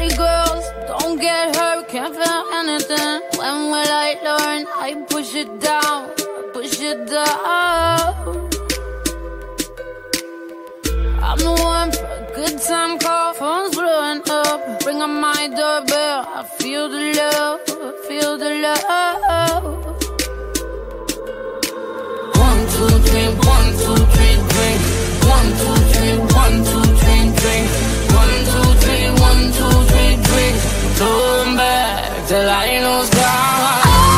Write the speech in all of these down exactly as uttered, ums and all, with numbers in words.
Party girls, don't get hurt, can't feel anything. When will I learn? I push it down, push it down. I'm the one for a good time call, phone's blowing up. Ring on my doorbell, I feel the love, I feel the love. One, two, three, one, two, three, drink. One, two, three, one, two, three, drink. One, two, three, one, two, three, drink. Turn back till I lose God.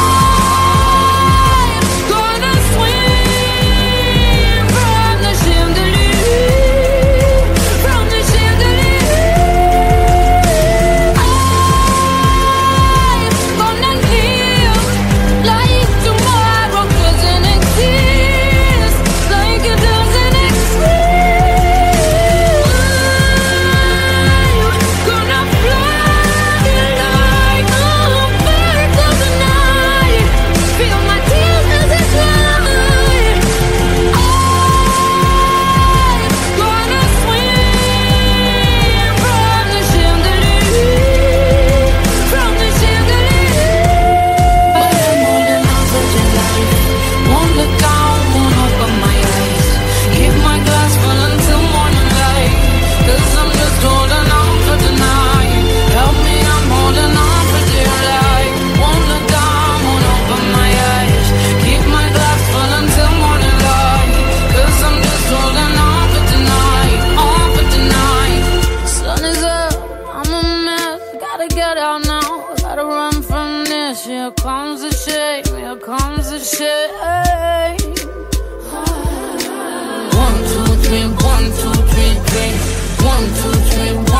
Here comes the shame, here comes the shame. One, two, three, one, two, three, three. One, two, three, one.